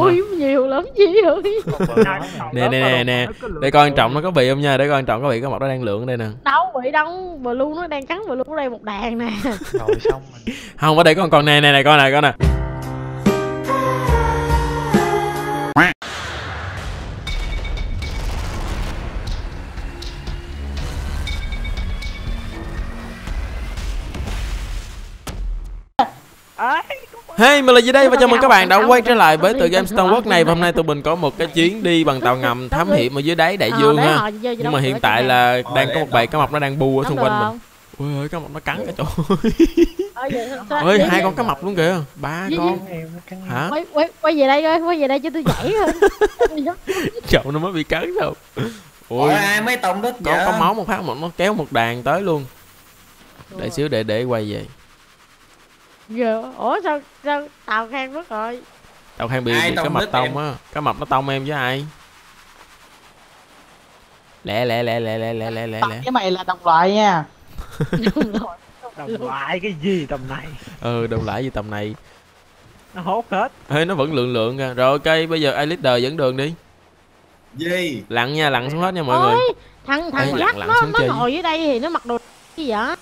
ôi nhiều lắm chị ơi. Nè để coi quan trọng nó có bị không nha, để coi quan trọng có bị cái mọc nó đang lượn ở đây nè. Đâu bị đâu, blue nó đang cắn blue ở đây một đàn nè. Rồi xong mình. Không, ở đây có con này coi nè. Hey, mình là gì đây và chào mừng các bạn đã quay trở lại với tựa game Stoneworks này. Và hôm nay tụi mình có một cái chuyến đi bằng tàu ngầm thám hiểm ở dưới đáy đại dương ha. Nhưng mà hiện tại là đang có một bầy cá mập nó đang bu ở xung quanh mình. Ôi ơi, cá mập nó cắn cả chỗ. Ơi, 2 con cá mập luôn kìa, 3 con. Hả? Quay về đây coi, quay về đây cho tôi nhảy thôi. Chậu nó mới bị cắn sao? Ôi ai mới tông đất có máu một phát một nó kéo một đàn tới luôn. Để xíu để quay về. Ủa sao tàu Khang mất rồi? Tàu Khang bị cá mập tông á, cá mập nó tông em với ai? Lẹ. Cái mày là đồng loại nha. Đồng loại cái gì tầm này? Đồng lại gì tầm này. Nó hốt hết. Ê, nó vẫn lượn kìa. Rồi ok, bây giờ ai leader dẫn đường đi. Gì? Lặn nha, lặn xuống hết nha mọi người. Thằng Jack nó ngồi dưới đây thì nó mặc đồ gì vậy?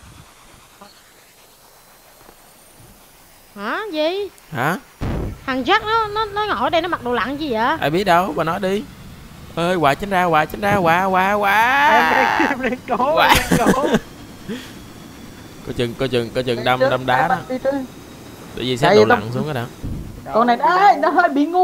Hả? Gì? Hả? Thằng Jack nó ngồi ở đây nó mặc đồ lặn gì vậy? Ai biết đâu, bà nói đi. Ơi, quà tránh ra, quà. Em đang cố. Coi chừng đâm đá đó. Để gì xếp đồ lặn xuống cái đã. Con này nó hơi bị ngu.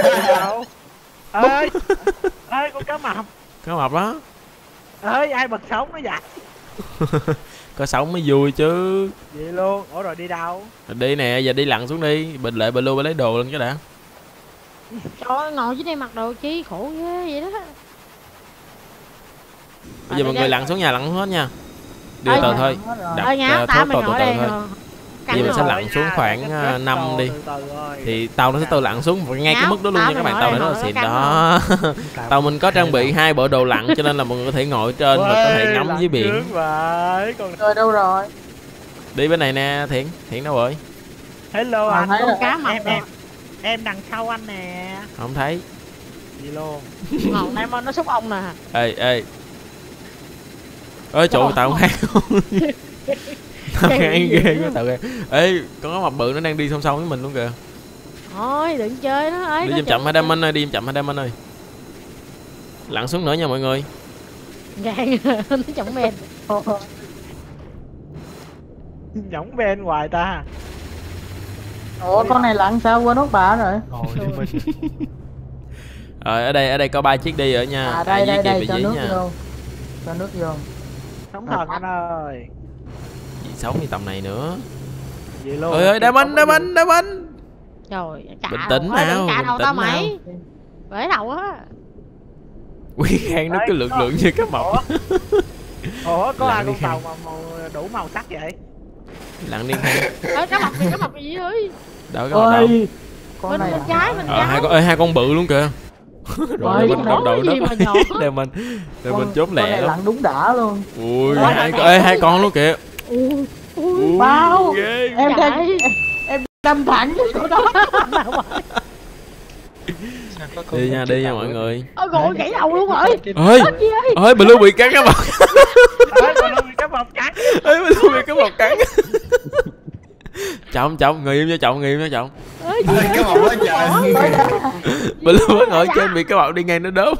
Ơi con cá mập. Cá mập đó. Ơi ai bật sống nó vậy? Có sống mới vui chứ. Vậy luôn. Ủa rồi đi đâu? Đi nè, giờ đi lặn xuống đi. Bình lệ blue lấy đồ lên cái đã. Trời ơi, ngồi dưới đây mặc đồ chi khổ ghê vậy đó. Bây giờ mọi người lặn xuống nhà, lặn xuống hết nha. Đi từ thôi. Đặt thốt từ thôi. Bây giờ mình sẽ lặn xuống khoảng 5 đi. Thì tàu nó sẽ tự lặn xuống ngay cái mức đó luôn nha các bạn. Tàu này rất là xịn đó. Tàu mình có trang bị 2 bộ đồ lặn cho nên là mọi người có thể ngồi trên và có thể ngắm dưới biển. Rồi đâu rồi? Đi bên này nè, Thiện đâu rồi? Hello anh. Thấy con cá mập em đằng sau anh nè. Không thấy. Gì luôn. Ngọn này mà nó xúc ông nè. Ê. Ơi trời, tàu khác không? Tao ăn ghê quá tao ghê. Ê, con cá mập bự nó đang đi song song với mình luôn kìa. Thôi đừng chơi nó ấy. Đi chậm hai Diamond ơi, đi chậm hai Diamond ơi. Lặn xuống nữa nha mọi người. Gan nó chậm men. Nhõng bên hoài ta. Ủa con này lặn sao qua nốt bả rồi? Rồi ở đây có 3 chiếc đi ở nha. Đây cho nước vô. Cho nước vô. Sống thần anh ơi. Gì sống như tầm này nữa. Vậy luôn. Ơi Diamond. Trời, bình tĩnh nào, cả đầu bình tao tĩnh mày. Bể đầu á. Quý Khang nó cứ lượn như cá mập. Ủa có ai con tàu mà đủ màu sắc vậy? Lặn đi Khang. Cá mập gì ơi. Đâu có đâu. Con này bên trái. Hai con bự luôn kìa. Rồi mình cầm đầu gì mà nhỏ. để mình chốt lẹ lắm. Lặn đúng đã luôn. Ui, hai con luôn kìa. Bao. Em đâm thẳng cái chỗ đó. Đi nha mọi người. Gọi gãy đầu luôn rồi. Ơi blue bị cắn cá mập. Blue bị cá mập cắn. Blue bị cá mập cắn. Trọng người im cho trọng. Cái màu quá trời. Blue ngồi trên bị cá mập đi ngang nó đốm.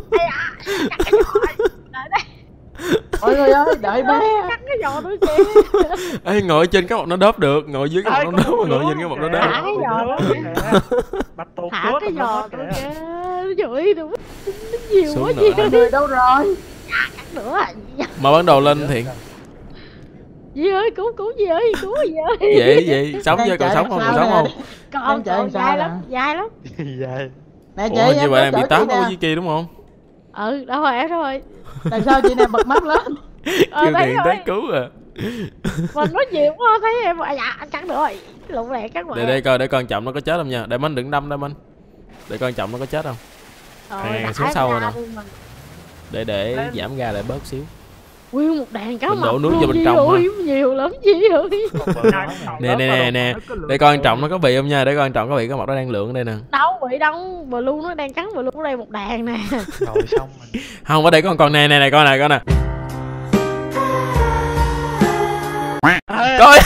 Mọi người ơi, đợi bé. Cắn cái giò tôi kìa. Ê, ngồi trên cái mọc nó đớp được, ngồi dưới cái mọc nó đớp, ngồi trên cái mọc nó đớp. Thả cái giò đó. Thả cái giò tôi kìa. Trời ơi, nó nhiều quá gì. Người đâu rồi? Cắn nữa. Mà bản đồ lên Thiện. Dì ơi, cứu dì ơi, cứu dì ơi. Vậy, sống chưa, còn sống không, Còn dài lắm. Dài. Nè chị, ủa, như vậy em là bị tát ở dưới kia đúng không? Đâu rồi. Tại sao chị này bật mắt lên? Kêu Thiện tới cứu à. Mình nói nhiều quá thấy em anh cắn nữa rồi. Lụng lẹ cắn rồi. Để coi, để coi Trọng nó có chết không nha. Để mình đừng đâm Diamond. Để coi Trọng nó có chết không. Xuống sau rồi nè. Để giảm ga lại bớt xíu. Nguyên một đàn cá Mình mập đổ nước luôn, vô bên Di trong ơi, nhiều lắm Di ơi. Nè để coi anh Trọng nó có bị không nha, để coi anh Trọng có bị cái mập nó đang lượn ở đây nè. Đâu bị đâu, Blue nó đang cắn Blue ở đây một đàn nè. Rồi xong mình. Không, ở đây có con nè coi nè coi.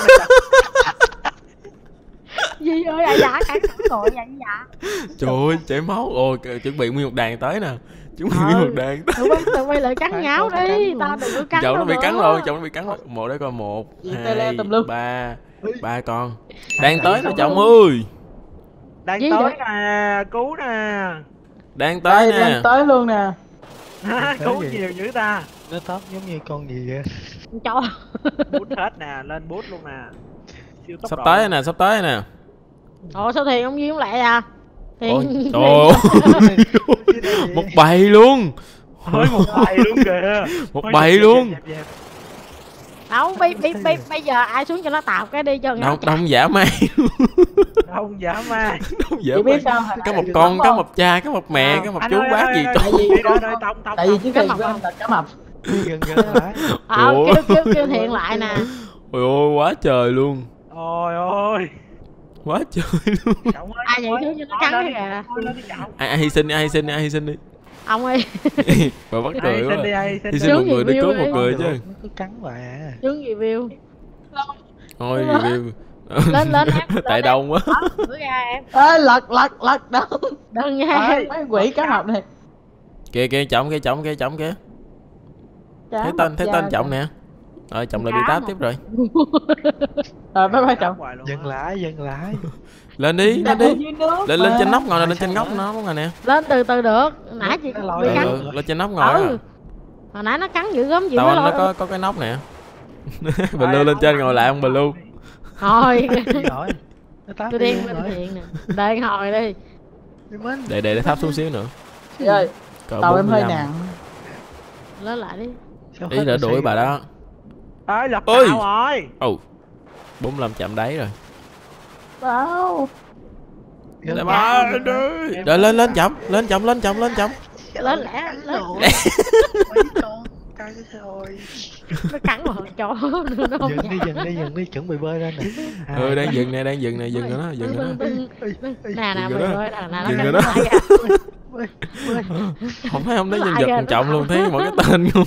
Di ơi, ai dạ cắn rồi vậy dạ. Trời ơi chảy máu. Ôi chuẩn bị nguyên một đàn tới nè, chuẩn bị nguyên một đàn tới. Tụi bay lại cắn nháo đi, tao đừng có cắn. Chồng nó bị nữa. cắn rồi, chồng nó bị cắn rồi. Một đấy coi, 1 2 3 3 con đang tới nè Trọng ơi. Đang Gì tới vậy? nè, cứu nè. Đang tới nè. Đang tới luôn nè. Cứu nhiều dữ ta. Nó tóc giống như con gì vậy? Cho. Bút hết nè, lên bút luôn nè. Siêu tốc Sắp độ. tới nè, sắp tới nè. Ồ sao Thiền ông Duy không lại à? Ôi, Thiền. trời ơi. Một bầy luôn. Hơi một bầy luôn kìa. Một bầy luôn. Dẹp. Đâu, bây giờ ai xuống cho nó tạp cái đi cho nó. Đông giả man. Không dám mà. Đông giả Chị biết man. sao hồi Có nãy một con, có không? một cha, có một mẹ, có một Anh chú ơi, bác ơi, gì ơi, tốt. Tông. Tại vì chiếc Cá thuyền mập của không? em là cá mập. Gần lại. Ủa? Kêu Thiện lại nè. Ôi ôi quá trời luôn. Ôi ôi. Quá trời luôn. Trọng ơi. Ai vậy xuống cho nó cắn cái kìa. Ai hy sinh đi. Ông ơi, Bà bắt cười quá. Ai Hy sinh một người để cứu một người chứ. Nó cứ cắn hoài à. xuống review. Thôi review. Lên em. Tại đông quá. Bữa ra em. Ê, lật đâu. Đừng nha. Ê, mấy quỷ cá mập này. Kìa Trọng kìa. Thấy tên Trọng nè. Rồi Trọng lại bị táp tiếp rồi. Rồi bye bye Trọng. Dừng lại. Lên đi. Dưới nước Lên mà. trên nóc ngồi nè, lên trên nóc nó ngồi nè. Lên từ từ được. Nãy chị bị cắn. Lên trên nóc ngồi á. Hồi nãy nó cắn dữ gớm gì Tao mới anh nó lôi. có cái nóc nè. Blue lên trên ngồi lại ông Blue. Thôi. Rồi. Nó táp Tôi đi đen luôn bên rồi. Thiện nè. Đợi hồi đi. Đi Minh. Để tháp xuống xíu nữa. Chị ơi, Cỡ tàu em hơi 45. nặng. Lên lại đi. Sao Ý hết đã được đuổi xe bà rồi? đó. Ơi lật Ôi. tàu rồi. Ồ 45 chạm đáy rồi. Wow. Gần Để lại. bà Rồi lên chậm. Lên lẹ. Lên. Mấy con cay rồi. Nó cắn vào chó nó không Dừng đi, chuẩn bị bơi lên nè. Ừ đang dừng nè, dừng rồi nó. nè Dừng mày rồi đó. ơi nè Dừng nó rồi đó. Không thấy nhân Lại vật kìa, quan trọng nó luôn, thấy mỗi cái tên không.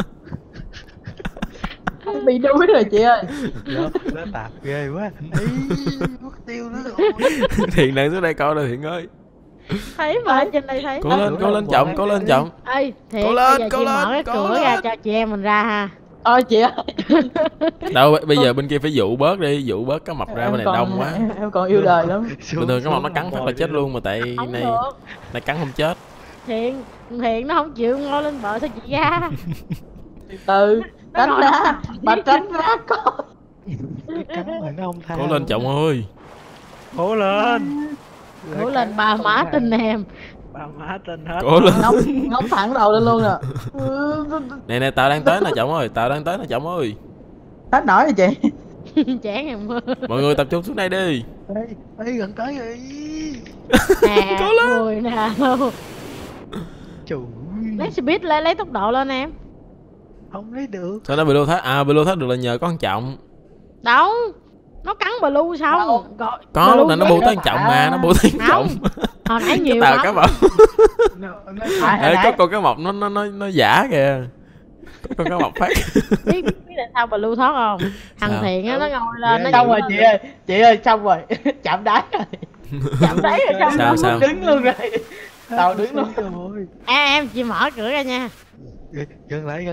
Bị đuối rồi chị ơi. Nó tạp ghê quá. Ý, mất tiêu nó rồi. Thiện đang xuống đây coi rồi Thiện ơi. thấy mà trên đây thấy. Cố lên Trọng. Ê Thiện, Cố bây lên, giờ cố chị lên, mở cái cố cửa lên. ra cho chị em mình ra ha. Ôi chị ơi. Đâu bây giờ bên kia phải dụ bớt đi, dụ bớt cái mập ra bên này đông quá. Em còn yêu đời lắm. Bình thường cái mập nó cắn phát là chết luôn mà tại Không này được. cắn không chết. Thiện nó không chịu ngồi lên bờ sao chị ra. Từ tránh Nó ra, bà tránh ra con. Cắn mà nó không tha. Cố lên Trọng ơi. Cố lên. Cố lên bà má tin em. Bà má tin hết. Cố lên. Ngóng thẳng đầu lên luôn nè. Nè tao đang tới nè Trọng ơi, Trọng ơi. Hết nổi rồi chị. Chán em. Mọi người tập trung xuống đây đi. Ê, gần tới rồi. Nè người nào. Trời Lấy speed lên, lấy tốc độ lên em. không lấy được. Sao nó Blue thoát? À Blue thoát được là nhờ có con Trọng. Đâu, nó cắn Blue xong gọi Có lúc Blue này nó bu tới con Trọng mà, nó bu tới con Trọng. hồi nãy nhiều Tao lắm. cá mập. Hồi Ê, có nãy con cá mập nó giả kìa. Có con cá mập phát. biết là sao Blue thoát không? Thằng Sao? Thiện á nó ngồi lên nó xong dựng rồi lên. chị ơi xong rồi. Chạm đáy rồi. Chạm đáy rồi xong Sao, nó sao? đứng luôn rồi. Tao đứng luôn. Rồi. Em chị mở cửa ra nha. Gần lại.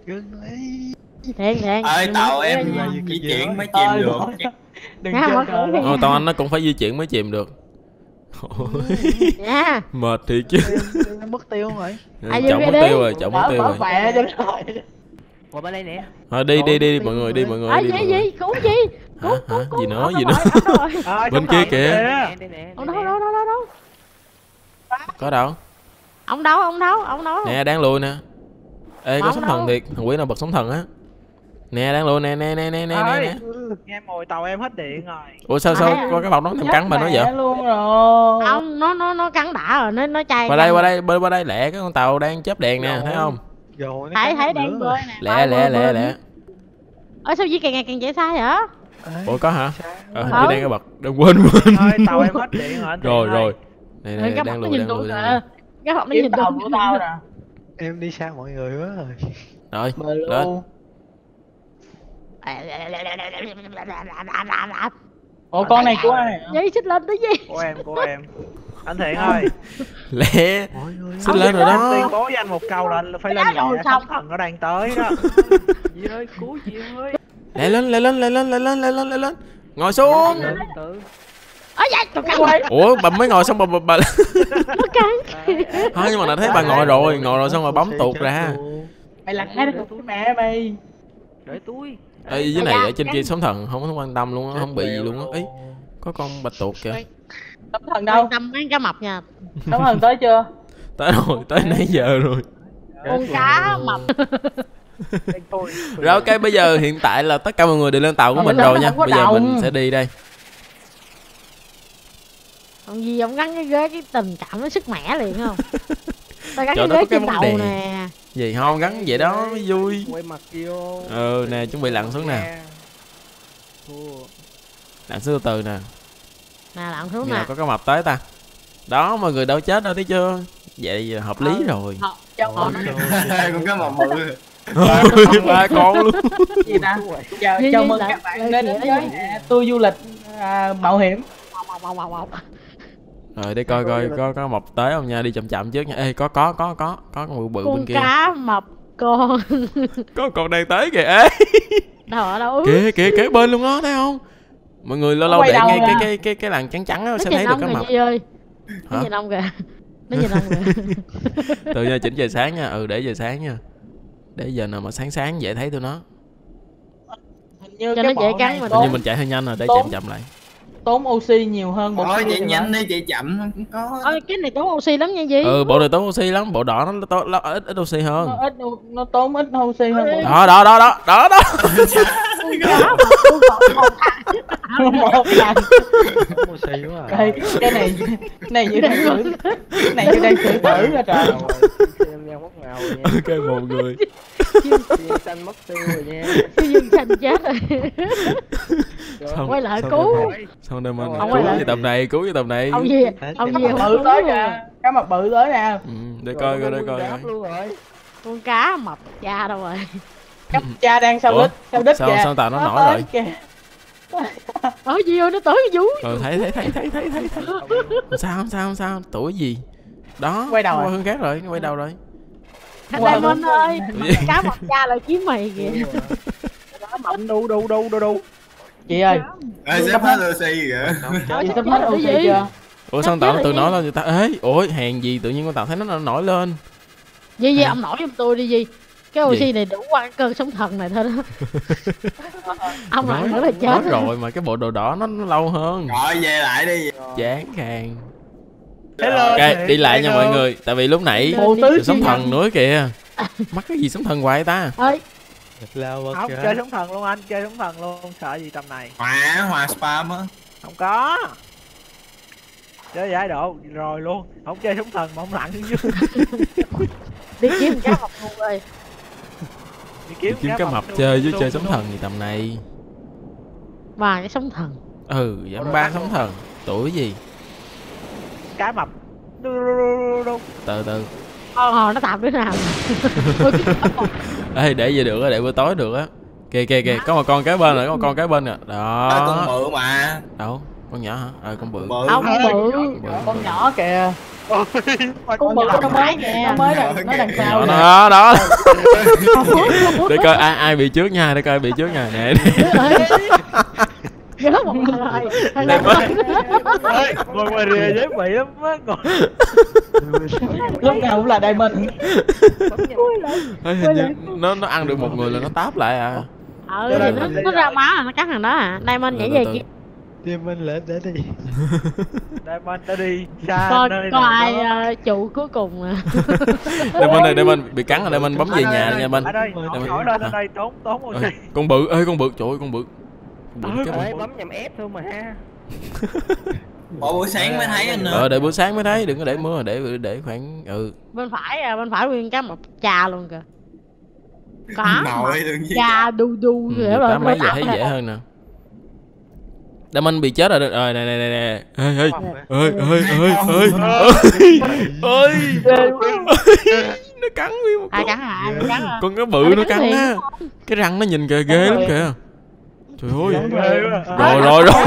Thiện Ơi tàu chị mở em cửa ra nha. di chuyển mới chìm được. Đừng Nha, mở chơi cửa đi. cờ. Tao anh nó cũng phải di chuyển mới chìm được. Nha. Mệt thiệt chứ. Nó mất tiêu rồi. Ai Trọng đi mất đi. tiêu rồi, Trọng mất tiêu Mở rồi. mẹ cho rồi. Qua bên đây nè. Thôi đi mọi người đi mọi người Ê đi. mọi người. gì cứu gì? Hả? Gì nữa? Ổng Gì đâu nữa? rồi, ổng đâu rồi. Bên kia kìa. Ông đâu. Có đâu? Ông đâu? Nè đang lùi nè. Ê có Không sóng đâu. thần thiệt, thằng quỷ nào bật sóng thần á. Nè đang lùi nè. Nghe mồi tàu em hết điện rồi. Ủa sao có cái bọc nó thèm cắn bà nói vậy? Mẹ luôn rồi. Ông nó cắn đã rồi, nó chay. Qua đây lẹ, cái con tàu đang chớp đèn nè, thấy không? Rồi Thấy đang bơi nè. Lẹ. Ơ sao Duy càng ngày càng chạy xa vậy? Ủa có hả? Hình như đang cái bật. Đừng quên. Thôi tàu em hết điện rồi anh Thiện ơi. Rồi. Này Cái đang mặt nó lùi nhìn đang tôi lùi. kìa. Cái mặt nó nhìn tôi của tao nè. Em đi xa mọi người quá rồi. Rồi, Bơi lên. luôn. Ủa con này của ai? Duy xích lên tới gì? Của em. Anh Thiện ơi. Lẹ. Xích lên rồi Tuyên đó. bố với anh một câu là phải lên rồi nhẹ, xong. sóng thần nó đang tới đó. Dì ơi, cứu dì ơi. Lẹ lên. Ngồi xuống. Tự. Ơ dạ, tôi cắn quay. Ủa bà mới ngồi xong bà Nó cắn. thôi nhưng mà đã thấy bà ngồi rồi xong rồi bấm tuột ra. Mày lật ngay được cái mẹ mày. Để túi. Ê dưới này ở trên kia sóng thần không có quan tâm luôn á, không bị gì luôn á. Ý có con bạch tuộc kìa. Sóng thần đâu? Quan tâm mấy cá mập nha. Sóng thần tới chưa? Tới rồi, tới nãy giờ rồi. Con cá mập. Rồi ok, bây giờ hiện tại là tất cả mọi người đều lên tàu của mình rồi nha. Bây giờ mình sẽ đi đây. Còn gì ông gắn cái ghế cái tình cảm nó sức mẻ liền không? Tao gắn Trời, cái nó ghế có cái trên bóng đầu đèn. nè. Gì không gắn vậy đó mới vui. Quay mặt vô. Nè chuẩn bị lặn xuống nè. Lặn xuống từ từ nè. Nè lặn xuống Giờ nè. có cái mập tới ta. Đó mọi người đâu chết đâu thấy chưa. Vậy giờ hợp lý rồi. Chào con. Con cá mập bự. Ba con luôn. Gì nè? Chào mừng các bạn đến với tour du lịch mạo hiểm. Rồi để coi có mập tới không nha, đi chậm trước nha. Ê có con bự bự bên kia. Con cá mập con. Có con đang tới kìa. Ê Đâu ở đâu? kìa kế bên luôn đó thấy không? Mọi người lâu lâu Quay để đầu ngay ra. cái làn trắng trắng đó Nó sẽ nhìn thấy được ông cái kìa mập. Duy ơi. Nó Hả? nhìn ông kìa. Nó nhìn ông kìa. Từ nha chỉnh giờ sáng nha. Để giờ sáng nha. Để giờ nào mà sáng dễ thấy tụi nó. Hình như Cho cái nó dễ bộ cắn này mình. Tự nhiên mình chạy hơi nhanh rồi, để chậm lại. tốn oxy nhiều hơn bộ Thôi kia chạy thì nhanh phải. đi, chạy chậm không có. Ôi cái này tốn oxy lắm nha Duy. Bộ này tốn oxy lắm, bộ đỏ nó ít oxy hơn. Nó tốn ít oxy hơn bộ Đó. một lần. Mua xì quá à. Đây, cái này như đang thử tử ra trời. Em đang mất ngầu rồi nha. Ok một người. Viên xanh mất tiêu rồi nha. Cái dương xanh chết rồi. Xong- Quay lại xong cứu. đây- Xong đây mình Ông cứu quay lại. với tập này, cứu với tập này. Ông gì? Ông gì Cá mập bự tới kìa, cá mập bự tới nè. Để coi coi. Luôn rồi. Con cá mập cha đâu rồi? Cấp cha đang sau Ủa? đít Sao- kìa. sao tàu nó nổi tới rồi? kìa. Ở gì ơi nó tới cái vú. Thấy. Không sao, tuổi gì? Đó, Quay đầu nó rồi. hướng khác rồi, nó quay đầu rồi. Thằng Diamond ơi, cá mập cha lại kiếm mày kìa. Cá mập đu. Chị ơi, Ê, xếp hết oxy kìa. chị sắp hết oxy gì? chưa? Ủa sao tàu nó tự nổi lên người ta? Ê, ôi hèn gì tự nhiên con tàu thấy nó nổi lên. Duy ông nổi giùm tôi đi Duy. Cái oxy Gì? này đủ qua cái cơn sóng thần này thôi đó. Ông lại nữa là Nói chết. rồi mà cái bộ đồ đỏ nó lâu hơn. Rồi về lại đi. Chán khàn. Hello. Ok, đi lại nha mọi người. Tại vì lúc nãy Bộ tứ sự sóng chi thần nữa kìa. Mắc cái gì sóng thần hoài ta? Ơi, Lao vật Không, kìa. chơi sóng thần luôn anh, chơi sóng thần luôn, sợ gì tầm này. Hòa spam á. Không có. Chơi giải độ rồi luôn, không chơi sóng thần mà không lặn dưới. đi kiếm cá mập luôn ơi. Đi Kiếm cái mập luôn, chơi với luôn, chơi sóng luôn. thần gì tầm này. Và cái sóng thần. Giảm 3 sóng thần. Tuổi gì? Cá mập. Đu. Từ từ. Nó tạm đứa nào. Ê để về được á, để bữa tối được á. Kìa, có một con kế bên rồi, có một con kế bên nè. Con Đó. bự mà. Đâu? Con nhỏ hả? Con bự. Bự. Ông bự. Con nhỏ kìa. Con bự nó mới kìa. Nó mới nó đằng sau nè. Đó. Để coi ai bị trước nha, để coi bị trước nha. Nè. Nhớ một lần rồi. Thằng Đây này Ê, ngồi ngoài rìa dễ bị lắm á, ngồi. Lúc nào cũng là Diamond. Ê, hình như nó ăn được một người là nó táp lại à. thì nó ra máu là nó cắn thằng đó à. Diamond nhảy về kia. Đi mình lên để đi. Diamond đã đi xa Coi nơi có nào ai đó. trụ cuối cùng à. Đây mình bị cắn rồi, đây mình bấm về nhà nha mình. Ở đây, nổi lên ở đây tốn oxy. Con bự, con bự, trời ơi con bự. Con bự cái bự. Bấm nhầm ép thôi mà ha. Bộ buổi sáng mới thấy anh nữa. Để buổi sáng mới thấy, đừng có để mưa, để khoảng Bên phải nguyên cá mập cha luôn kìa. Có Nội đừng gì. da đu đu Ừ, rồi tám mấy giờ thấy dễ hơn nè. Đâm anh bị chết rồi được rồi, này này này nè. Ơi ơi ơi ơi ơi ơi nó cắn nguyên một ai con. cắn à? Ai cắn à? Con cá bự nó cắn á. Cái răng nó nhìn ghê ghê lắm kìa. Trời ơi. Rồi rồi rồi.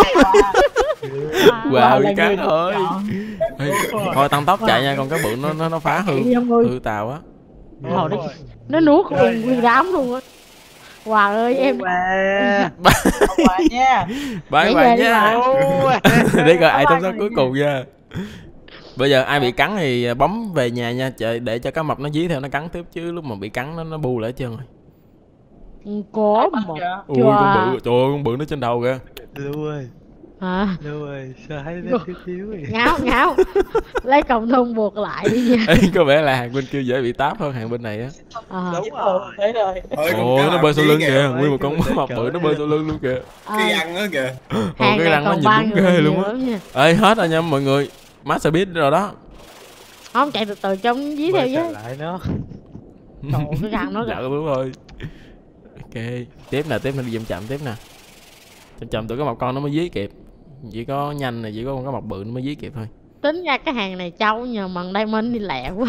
Wow, bị cắn rồi. Thôi tăng tốc chạy nha, con cá bự nó phá hư tàu á. Nó nuốt nguyên đám luôn á. Hòa ơi em Quà nha. Bye bye nha. Để coi ai trong số cuối cùng nha. Bây giờ ai bị cắn thì bấm về nhà nha, chờ để cho cá mập nó dí theo nó cắn tiếp, chứ lúc mà bị cắn nó bu lại hết trơn rồi. có một Ui con bự, trời ơi con bự nó trên đầu kìa. Lưu ơi, hả? Lưu ơi, sao thấy nó thiếu thiếu vậy? Ngáo lấy còng thun buộc lại đi nha. Ê, có vẻ là hàng bên kia dễ bị táp hơn hàng bên này á. Đúng rồi, thế rồi. Ôi nó bơi sau lưng kìa, nguyên một con mập bự nó bơi sau lưng luôn kìa. Cái răng đó kìa. Hàng cái răng nó nhìn đúng ghê luôn á. Ê hết rồi nha mọi người, Master Beat rồi đó. Không chạy từ từ trong dí theo chứ. Lại nó. Cái răng nó dạ đúng rồi. Ok, tiếp nè đi chậm tiếp nè. Chậm tụi cái mập con nó mới dí kịp. Chỉ có nhanh này, chỉ có con cái mập bự nó mới dí kịp thôi. Tính ra cái hàng này trâu nhờ mần Diamond đi lẹ quá.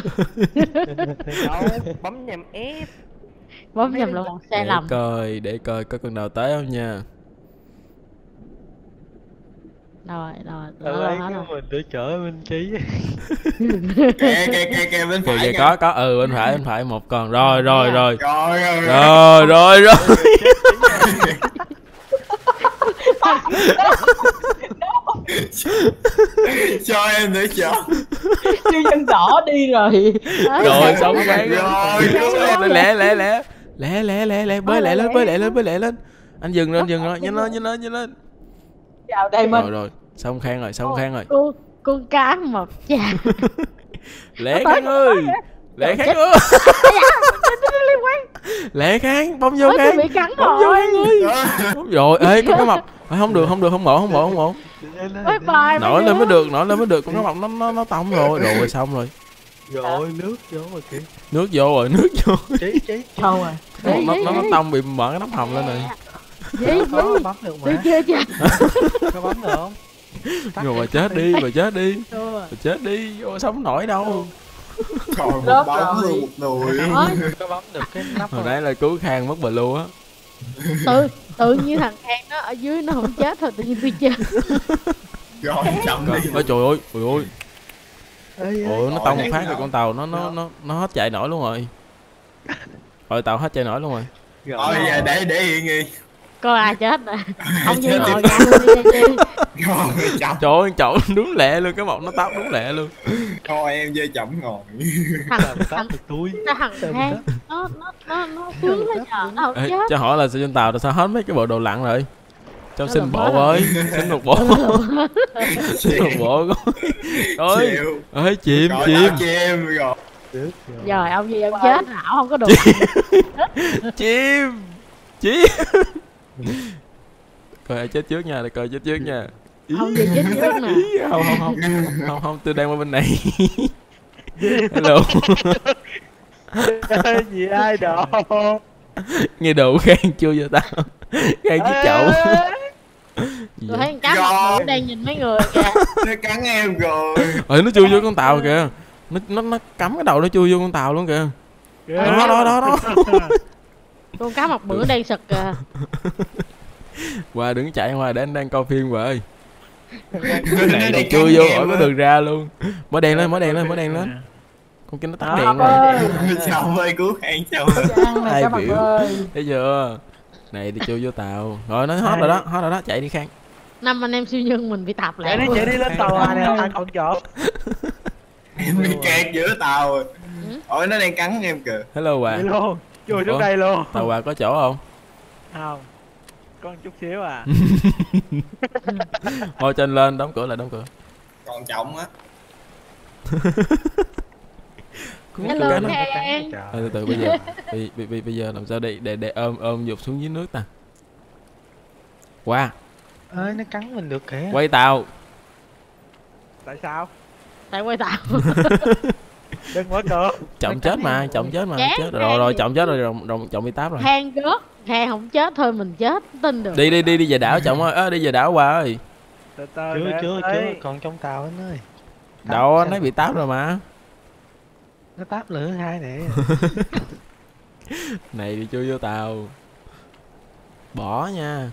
Bấm nhầm ép. Bấm nhầm là một sai lầm. Để coi có cần đào tới không nha. Rồi Lấy cái mình để chở Minh Trí. Kìa bên phải. Kìa có bên phải một con. Rồi. Rồi. Cho em để chở. Siêu nhân đỏ đi rồi. Rồi xong cái. Rồi. Lẹ bơi lẹ lên. Anh dừng rồi, nhanh lên. Chào đây mình. Rồi, xong khang rồi. Con cá mập cha. Lẹ Khang ơi. Lẹ Khang, bấm vô Khang. Bị cắn Bấm vô rồi. Khang ơi. Rồi, ê con cá mập. Không được, không ổn. Bye bye. Nổi lên mới được, con cá mập nó tông rồi. Rồi xong rồi. Rồi nước vô rồi kìa. Nước vô. Trí. Không rồi. Nó tông bị mở cái nắp hầm lên rồi. Có bấm được mà. Chưa. Có bấm được không? Rồi mà chết đi, vô sống nổi đâu. Còn một bóng luôn một nồi. Có bấm được cái nắp Hồi rồi. nãy là cứu Khang mất blue á. Tự nhiên thằng Khang nó ở dưới nó không chết thôi, tự nhiên tôi chết. Rồi chậm đi. Ôi trời ơi. Ôi nó tông một phát rồi con tàu nó hết chạy nổi luôn rồi. Rồi tàu hết chạy nổi luôn rồi. Rồi giờ để yên đi. Coi ai chết nè. Ông như ngồi ra luôn đi. Rồi chậm. Trời ơi chậu đúng lẹ luôn, cái mọc nó tóc đúng lẹ luôn. Thôi em dê chậm ngồi. Thằng Túi. Khang nó sướng hết giờ nó không chết. Cho hỏi là trên tàu sao hết mấy cái bộ đồ lặn rồi. Cho xin bộ ơi, xin một bộ. Xin một bộ coi. Ơi chim. Rồi. Rồi ông gì ông chết Hảo không có đủ. Chim. Coi ai chết trước nha, Ông gì chết trước nè. Không, tôi đang qua bên này. Hello. Gì ai độ. Nghe đồ Khang chưa cho tao. Khang chiếc chậu. Tôi thấy con cá mập bự đang nhìn mấy người kìa. Nó cắn em rồi. Nó chui vô con tàu kìa. Nó cắm cái đầu nó chui vô con tàu luôn kìa. Đó. Con cá mập bự đang sực kìa. Qua đừng chạy ngoài để anh đang coi phim rồi. Cái này chui vô khỏi có đường ra luôn. Mở đèn lên. Con kia nó tắt đèn rồi. Chào ơi cứu Khang chào. Hai biểu. Thấy chưa? Này thì chui vô tàu. Rồi nó hot rồi đó, chạy đi Khang. Năm anh em siêu nhân mình bị tạp lại. Chạy đi lên tàu nè, anh còn chỗ. Em bị kẹt giữa tàu rồi. Ôi nó đang cắn em kìa. Hello Hòa. Đi luôn, chui xuống đây luôn. Tàu Hòa có chỗ không? Không, có chút xíu à. Thôi trên lên, đóng cửa. Còn trọng á. Hello Khang. Từ từ bây giờ làm sao để ôm dục xuống dưới nước ta. Qua. Ơi nó cắn mình được kìa. Quay tàu. Tại sao? Tại quay tàu. Đừng mở cửa. Trọng chết mà, trọng chết mà. Chán Chết ghê. rồi, trọng chết rồi, trọng bị táp rồi. Khang rớt, Khang không chết thôi mình chết, tin được. Đi về đảo trọng ơi, đi về đảo qua ơi. Từ chưa còn trong tàu anh ơi. Đâu anh ấy bị táp rồi mà. Nó táp lửa hai nè. Này đi chui vô tàu. Bỏ nha.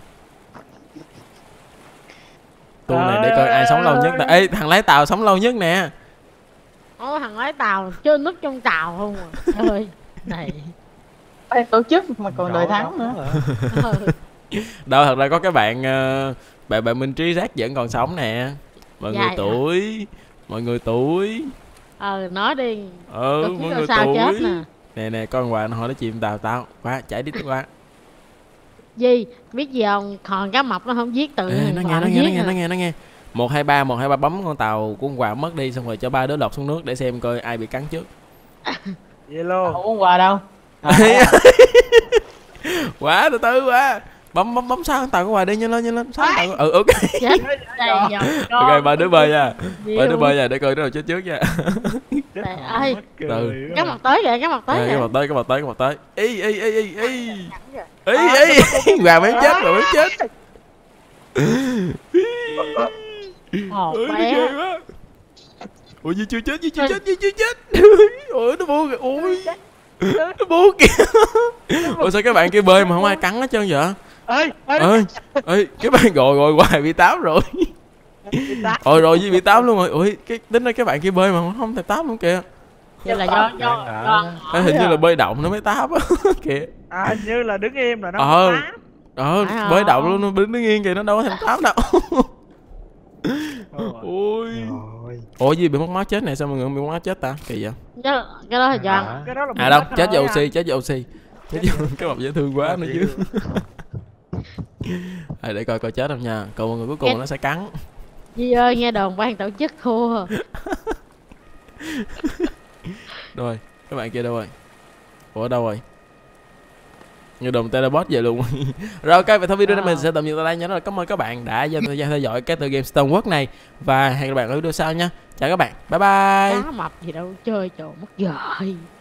Tôi này để coi ai sống lâu nhất. Ê, thằng lái tàu sống lâu nhất nè. Ô thằng lái tàu chơi núp trong tàu không à. Trời này. Phải tổ chức mà còn đợi thắng nữa. Ừ. Đâu thật ra có cái bạn bạn Minh Trí Giác vẫn còn sống nè. Mọi người tuổi. Mọi người tuổi. Nói đi. Mọi người sao tuổi. chết nè. Nè con Hòa nó hỏi nó chìm tàu tao. Quá chạy đi qua. Gì biết gì không, còn cá mập nó không giết tự nó nghe 123 bấm con tàu của con Hòa mất đi, xong rồi cho ba đứa lọt xuống nước để xem coi ai bị cắn trước. Vậy luôn. Không quà đâu. Quá từ từ quá. Bấm sao con tàu của Hòa đi, nhanh lên sao tàu. Ok. Chết đây Ok ba đứa bơi nha. Ba đứa bơi nha để coi đứa nào chết trước nha. ơi Từ cá mập tới kìa, cá mập tới kìa. Cá mập tới. Ý Hòa mới chết. Một bé. Ủa gì chưa chết. Ôi nó buông kìa. Ôi nó buông kìa. Ủa sao các bạn kia bơi mà không ai cắn hết trơn vậy? Ê cái bạn rồi Hoài bị táp rồi. Rồi bị táp luôn rồi. Ui cái tính ra cái bạn kia bơi mà không thể táp luôn kìa. Vậy là do hình như là bơi động nó mới táp á. Kìa. Hình như là đứng im là nó táp. Bơi động luôn, nó đứng yên kìa, nó đâu có thèm táp đâu. Ôi. Ủa gì bị mất máu chết này, sao mọi người bị mất máu chết ta? Kỳ vậy. Cái đó là do Đâu, chết do oxy. Chết do cái mập dễ thương quá nữa chứ. Để coi chết không nha. Còn mọi người cuối cùng nó sẽ cắn. Di ơi, nghe đồn ban tổ chức thua. Rồi, các bạn kia đâu rồi? Ủa đâu rồi? Như đồn teleport về luôn. Rồi ok, vậy thôi video này mình sẽ tạm dừng tại đây. Nhớ là cảm ơn các bạn đã dành thời gian theo dõi cái tựa game Stoneworks này. Và hẹn gặp các bạn ở video sau nha. Chào các bạn, bye bye. Cá mập gì đâu chơi trò mất rồi.